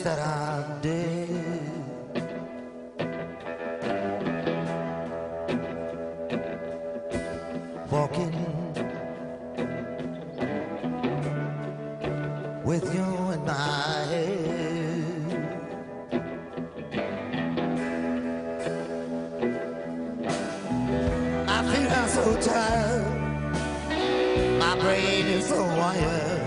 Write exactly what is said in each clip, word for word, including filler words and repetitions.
that I'm dead. Walking with you in my head. I feel I'm so tired, my brain is so wired,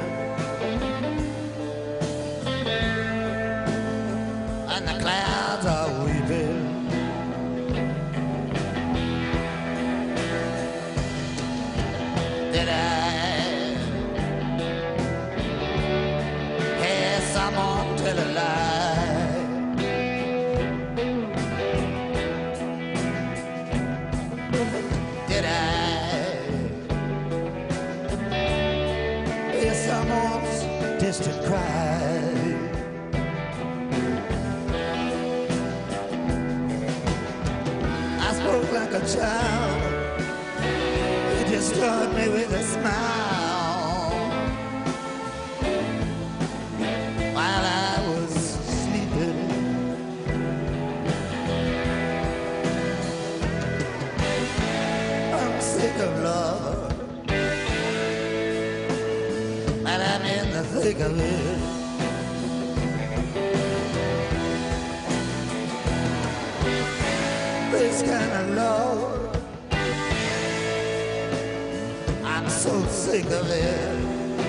and the clouds are weeping. Did I hear someone tell a lie? Did I hear someone's distant cry? I spoke like a child, you disturbed me with a smile while I was sleeping. I'm sick of love, and I'm in the thick of it. This kind of love, I'm so sick of it.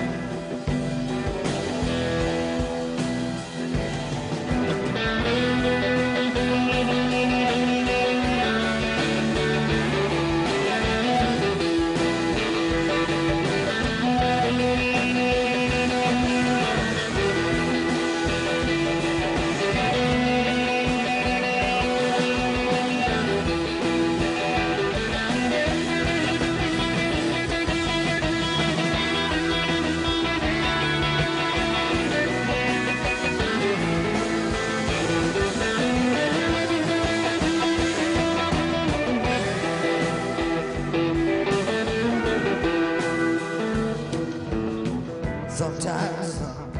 Sometimes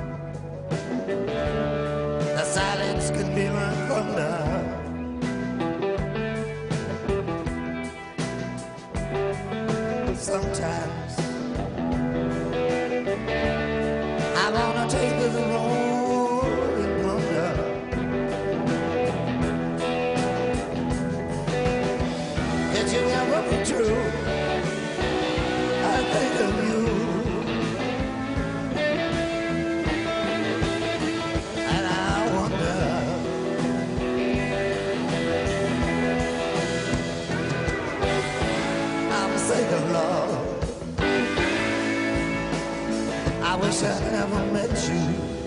the silence can be like thunder. Sometimes I wanna take the road and wonder. Did you ever be true? I think of you. Of love, I wish I never met you.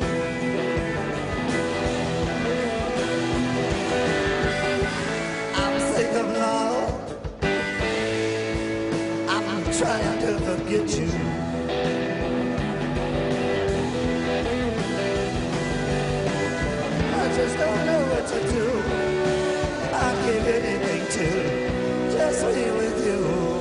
I'm sick of love, I'm trying to forget you. I just don't know what to do. I'd give anything to just be with you.